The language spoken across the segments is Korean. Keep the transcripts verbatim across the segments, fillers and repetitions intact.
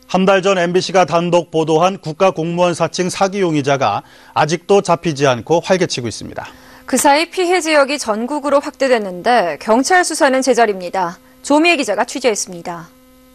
한 달 전 엠비씨가 단독 보도한 국가공무원 사칭 사기 용의자가 아직도 잡히지 않고 활개치고 있습니다. 그 사이 피해 지역이 전국으로 확대됐는데 경찰 수사는 제자리입니다. 조미애 기자가 취재했습니다.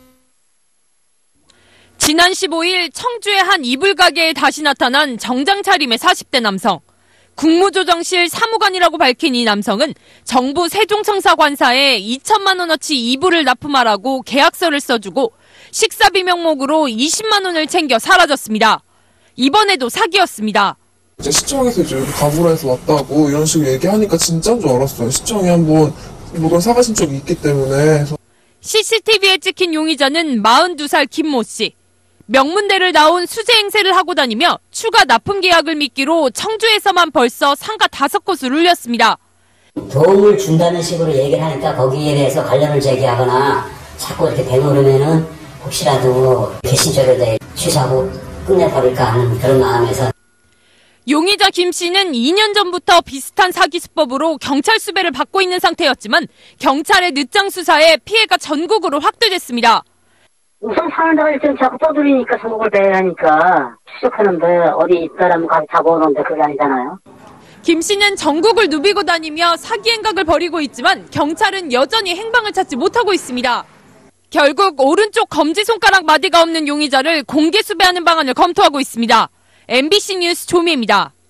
지난 십오일 청주의 한 이불 가게에 다시 나타난 정장 차림의 사십 대 남성. 국무조정실 사무관이라고 밝힌 이 남성은 정부 세종청사 관사에 이천만 원어치 이불을 납품하라고 계약서를 써주고 식사비 명목으로 이십만 원을 챙겨 사라졌습니다. 이번에도 사기였습니다. 이제 시청에서 이제 여기 가보라 해서 왔다고 이런 식으로 얘기하니까 진짜인 줄 알았어요. 시청에 한번 물건 사가신 적이 있기 때문에. 씨씨티비에 찍힌 용의자는 마흔두 살 김모 씨. 명문대를 나온 수재 행세를 하고 다니며 추가 납품 계약을 미끼로 청주에서만 벌써 상가 다섯 곳을 울렸습니다. 도움을 준다는 식으로 얘기를 하니까 거기에 대해서 관련을 제기하거나 자꾸 이렇게 되물으면은 혹시라도 개신절을 취소하고 끝내버릴까 하는 그런 마음에서. 용의자 김 씨는 이 년 전부터 비슷한 사기 수법으로 경찰 수배를 받고 있는 상태였지만 경찰의 늦장 수사에 피해가 전국으로 확대됐습니다. 우선 사는 데가 일단 자꾸 떠들이니까 선곡을 배회하니까 추적하는데 어디 있다라면 가서 잡아오는데 그게 아니잖아요. 김 씨는 전국을 누비고 다니며 사기 행각을 벌이고 있지만 경찰은 여전히 행방을 찾지 못하고 있습니다. 결국 오른쪽 검지손가락 마디가 없는 용의자를 공개 수배하는 방안을 검토하고 있습니다. 엠비씨 뉴스 조미애입니다.